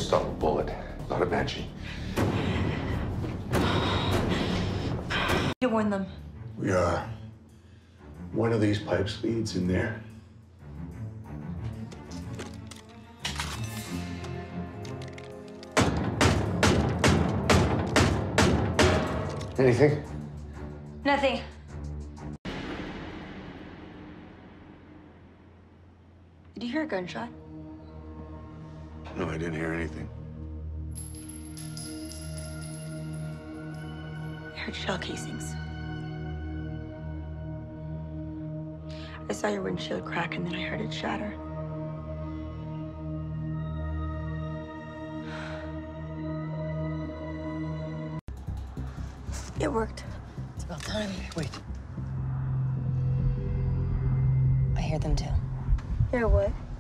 stop a bullet, not a banshee. You warn them. We are. One of these pipes leads in there. Anything? Nothing. Did you hear a gunshot? No, I didn't hear anything. I heard shell casings. I saw your windshield crack, and then I heard it shatter. It worked. It's about time. Wait. I hear them too. Hear what?